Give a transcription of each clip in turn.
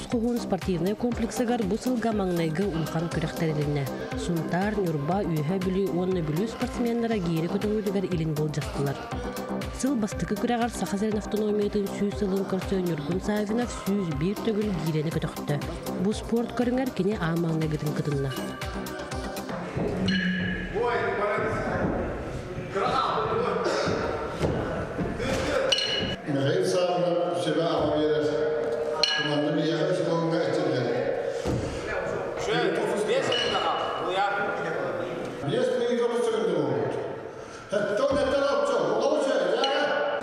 Кохун спортивный комплексыгар бу сылга маңнайгы улхан күрәхтәреліне. Сунтар, Нюрба, Үйхә бүлі, онны бүлі спортсменлара гейрі көтіңілігер илин бол жақтылар. Сыл бастықы күрәғар Сахазарин автономиятын сүй сылын көрсі Нюргун Савинов сүйіз бір төгіл гейрені көтіқті. Бу спорт көріңер кене амаңнайгытын кытынна. Михаил Савинов у себя объявляет. Команда не ехать, что он гостит. Есть мы никого не делаем. Это не то, лучше, я.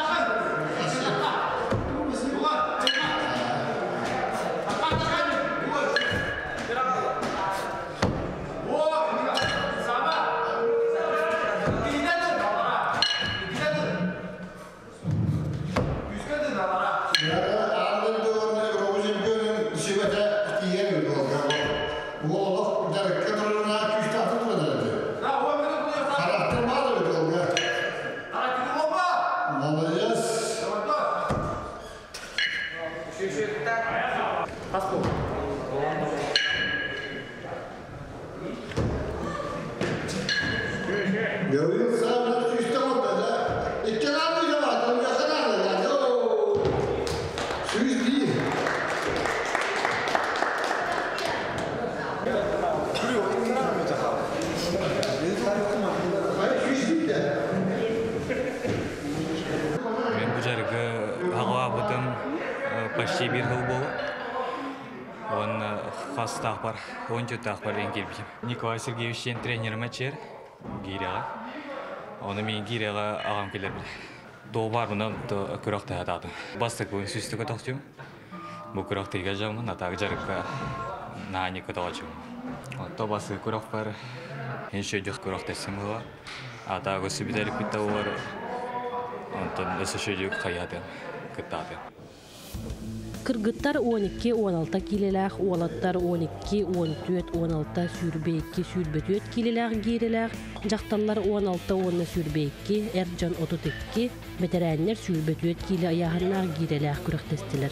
Почти bir yıl bolu. Он хастах бар, он jutах бар ең келбейм. Николай Сергеевичтен тренерім әчер, Гиряға. Оны мен Гиряға ағам келер біле. Доу бар мұны күріқті әдадым. Бастық бүгін сүсті көтіқтім. Бұл күріқті еге жамын, атағы жарыққа нағаны көтіғачым. Тобасы күріқ бар, енші жүқ күріқті сымғыла. Атағы сүбітәлік бітті олар. Онтын өсі шөйдік қаядын, күттадын. Кыргыттар 12-16 килеләх, уалаттар 12-14-16 сүрбейкі сүрбетөт килеләх гейреләх, жақталлар 16-10 сүрбейкі, әржан 32, бетерәннер сүрбетөт киле аяғыннақ гейреләх күріқтестілер.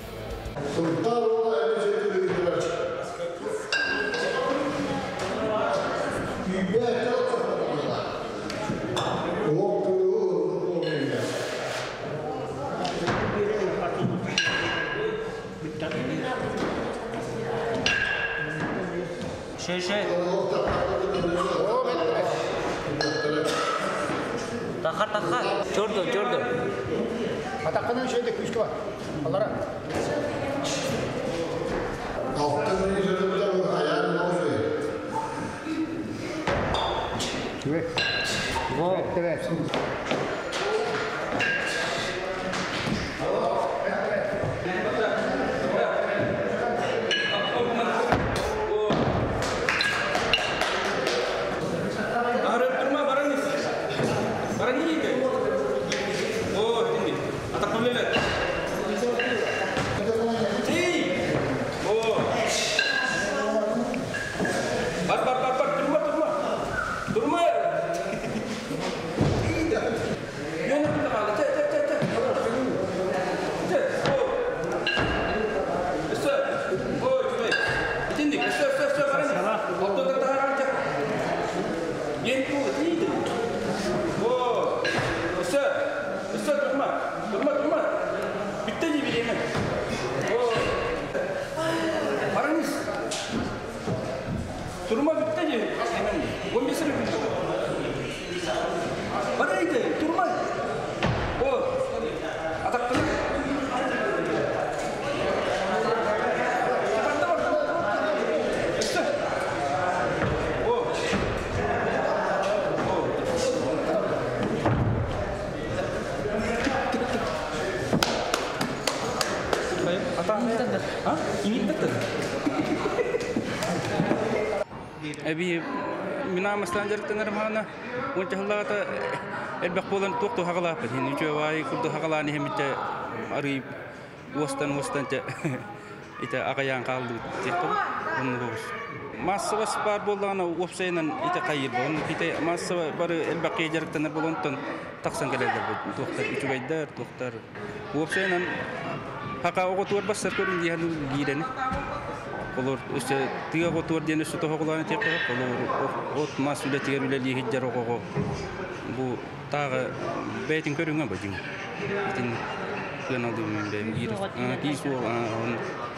Şey. Takar. Çordu. Atakkadan şeyde küskü var. Allah'a. Altın yüzünde ayağını bozuyor. Evet. Evet. أبي من عام استنجر تنرم هنا وانت هلا تا البق بولن توقت هغلا بدين يجوا واي كل هغلا نهم انت قريب وستن تا إذا أغيان قالوا تيكم ونروس ما سوى سبار بولنا وبسينا يتقيد بون إذا ما سوى بر البقية جرك تنربولن تن تقسم كده توقت يجوا يدار توقتر وبسينا Haqa oğutuvar basar körün diye hanım gireni. Olur işte tiga oğutuvar diye şu tohu kulağını tekrar olur ot masuliyeti yerüyle liye hiccar oğu bu tağı beytin körüne bacım. İtin kınaldığım benim gir. Kisu on.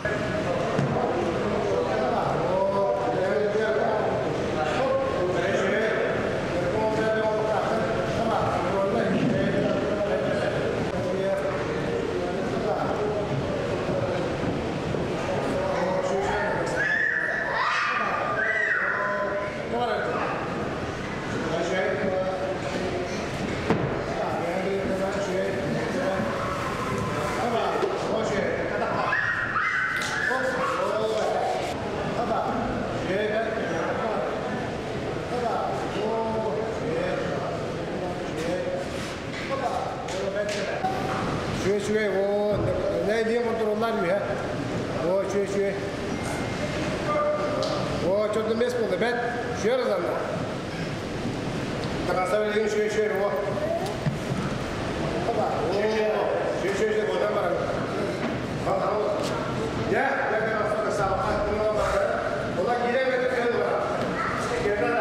Şöyle o ne diye kontroller mi ya? O şöyle. O çok da mes oldu. Ben şöyle zannet. Takasa verdiğin şöyle o. Baba. O şöyle buradan var. Ya ben aslında sabah ola giremedim ben var. Gerçekten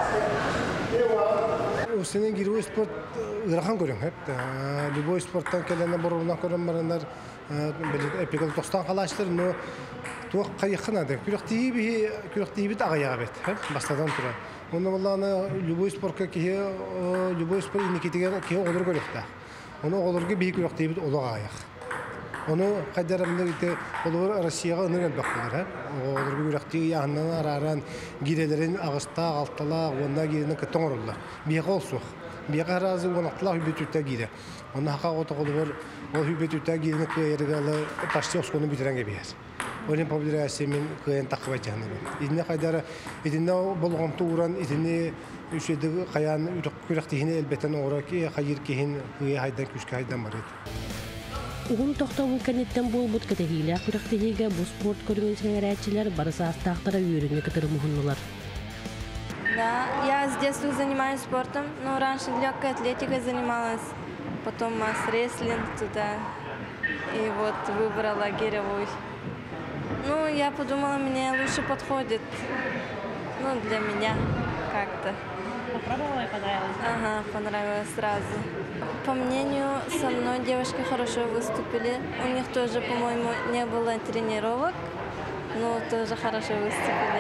de. Senin giriyor spor ırхан көрөң hep. Любой спорттан келene борунан көрөн барандар эпикал тостан калаштыр, но туак кайыкына да күрөктиби агаяга бет. Hep бастадан тура. Оны буланы любой спортка ки любой спорт иникитеген ки олор көрөктө. Оны олорго бий күрөктиби олога аяк. Оны кайдарымды олор Россияга ыныр бакылар. Олорго күрөктиби янынан араран гирелерин агыста алтала, онда гиренин көтөңөрүлөр. Бийга олсук. Бияга разы онатлар бүтүтө гире. Оны хака отогулар, ол бүтүтө гирене кыйрыгалы ташты оскону битиренге бияс. Олен популяция мен кыйын такыба жаны. Идине кайдары, идине болгон тууран, идине үшөдөгү каян күрөктигине элбетен ораки хайыр кихин кыйы хайдан күскө хайдан бар эди. Угун тохтобул кенеттен болбут кетегиле күрөктигиге бу спорт көргөн сеңерәчилер барысы астактара үйрөнү кытырмыгыннылар. Да, я с детства занимаюсь спортом, но раньше легкой атлетикой занималась, потом рестлинг туда, и вот выбрала гиревой. Ну, я подумала, мне лучше подходит, ну, для меня как-то. Попробовала и понравилось? Ага, понравилось сразу. По мнению, со мной девушки хорошо выступили, у них тоже, по-моему, не было тренировок, но тоже хорошо выступили.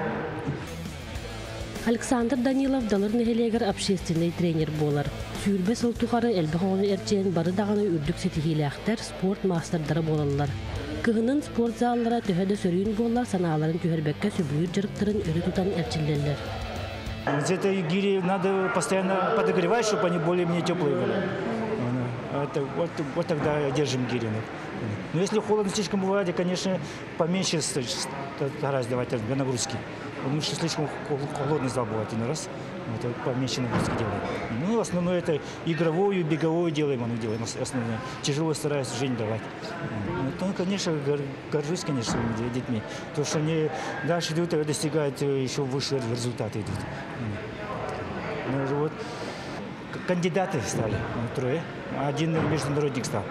Александр Данилов далыр нехелегер общественный тренер болар. Сүйрбе сылтухары элбехоны эрчен бары дағаны үрдік сетихиляқтар спорт мастerdары болалар. Кығынын спорт заллара төһөдө сөрүйін болар санааларын түһербекке сөбүйір жырықтырын өрі тутан эрчиллерлер. Это гири надо постоянно подогревать, чтобы они более-менее теплые были. Вот тогда держим гири. Но если холодно слишком бывает, конечно, поменьше стараюсь давать нагрузки. Потому что слишком холодный зал бывает один раз. Вот, поменьше нагрузки делаем. Ну, основное это игровую, беговую делаем, основное. Тяжело стараюсь жизнь давать. Ну, конечно, горжусь, конечно, своими детьми. Потому что они дальше идут и достигают еще выше результаты идут. Мы уже вот кандидаты стали, трое. Один международник стал.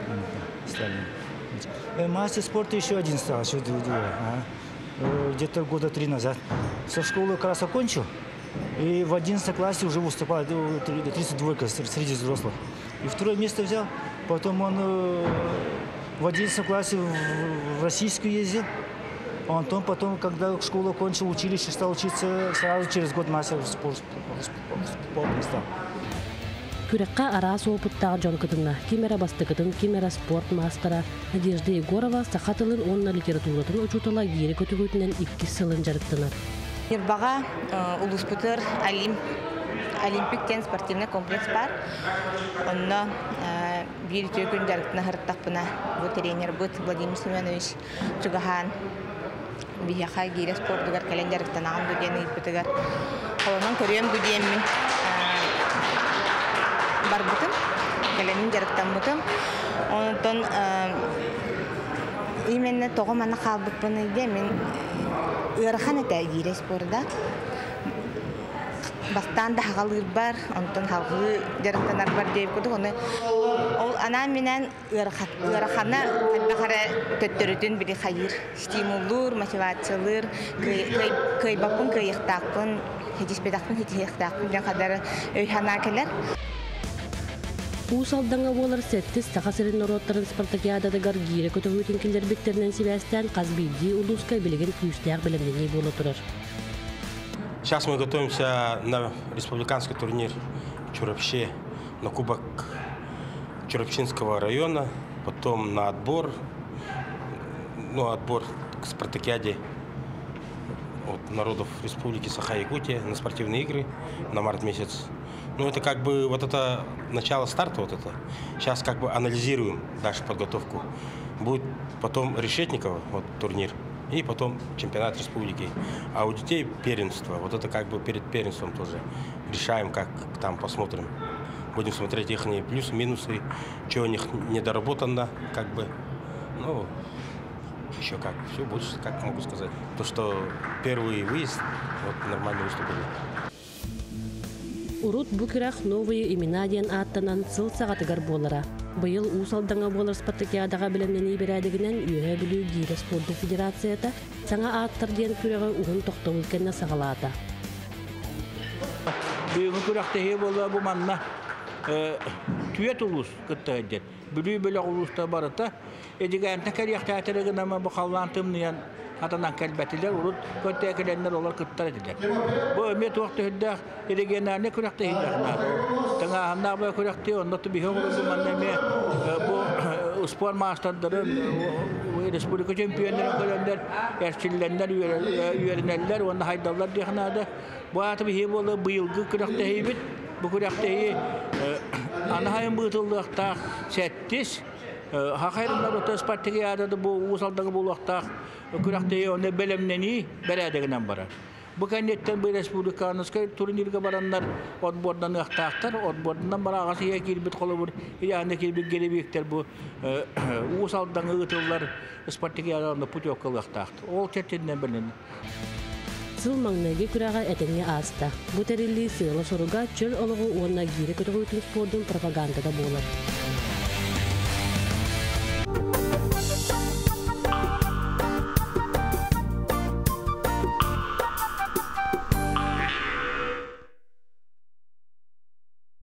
Мастер спорта еще один стал, еще двое. Где-то года 3 назад. Со школы как раз окончил, и в 11 классе уже выступал 32 среди взрослых. И второе место взял. Потом он в 11 классе в российскую ездил. Потом, когда школу окончил, училище стал учиться, сразу через год мастер спорта стал. Күрекка арас опыттағы жон кытына, кимера бастыкытын, кимера спорт мастера Надежда Егорова сақатылын онна литературатын учутала гері көтігөтінен 2 сылын жарықтынар. Ирбаға улуспутыр олимпиктен спортивный комплекс бар. Онна bir gün жарықтына хырттақпына бұл тренер бұд Владимир Семенович Чугахан бияқа гері спортыгар кәлен жарықтан ағын дүдені иппетігар. Қолынан көрем дүденмін. Бар бұтым, кәленің жарықтан бұтым. Онытын именно тоғы мана қалбықпын үйде мен ұрыған әті әгейре спорда. бастан да хагалыр бар, онтон халгы жарыктанар бар деп көдүк. Оны ол ана менен ырахана бахара төттөрүтүн бири хайыр стимуллур, мотивациялар, кайбапын кайыктакпын, хедиспедакпын, хедиектакпын деген кадары өйхана келер. Усалдаңа болар сәттіс тақасырын ороттарын спартакиададагар гире көтөгүтін келдербектерінен себәстен Казбиди улуска билеген күстәк білімдені болу тұрар. Сейчас мы готовимся на республиканский турнир Чурапче, на кубок Чурапчинского района, потом на отбор к спартакиаде от народов Республики Саха-Якутия на спортивные игры на март месяц. Ну, это как бы вот это начало старта, вот это. Сейчас как бы анализируем нашу подготовку. Будет потом Решетниково, вот турнир, и потом чемпионат республики. А у детей первенство. Вот это как бы перед первенством тоже решаем, как там посмотрим. Будем смотреть их плюсы, минусы, что у них недоработано, как бы. Ну, еще как. Все больше, как могу сказать. То, что первый выезд, вот нормально выступили. Урут букирах новые имена ден аттанан сыл сағатыгар болара. Быйыл усалдаңа болар спартакиадаға білімнені берәдігінен үйе білу гире спорты федерацията саңа аттар ден күрегі уғын тоқтау үлкенне сағалады. Бүгін күрәқті хей болуы бұл манна түйет ұлыс күтті әдер. Бүлі бөлі ұлыста барыта. Әдігі әнті кәрияқты әтірігін әмі бұл қаллантымниян атанан кәлбәтілер, урут көтті әкелендер олар күттар әділер. Бұл өмет уақыты хүддәқ, ерегенәріне күрәқті хейдәқінады. Таңа ғаннақ бұл күрәқті, оннаты бейхі ғылы маннәме бұл спор мастардарын, республика чемпиондарын көлендер, әршіллендер, үйерінәлілер, онда хайдалар дейхінады. Бұл аты бейхі болы бұйылғы күрәқті хейбіт, бұл күрәқті хей анахайын бұғытылдықтақ сәттіс, Хақайрындар өте спартакиадады бұл ұсалдағы бұл уақытақ күрәқті оны бәлемнені бәрәдігінен барар. Бұл кәнеттен бұл республиканызға турнирге барандар отбордан ұқтақтар, отбордан бар ағасы екербет қолы бұр, яғында кербет керебектер бұл ұсалдан ұғытылар спартакиаданы путевкалы ұқтақты. Ол чәттеннен білінді. Сыл маңнайғы күрәға әтіңе аста. Бұл тәрелі сыйлы соруға чөл олығы онына гері көтігі өтін спордың пропагандада болар.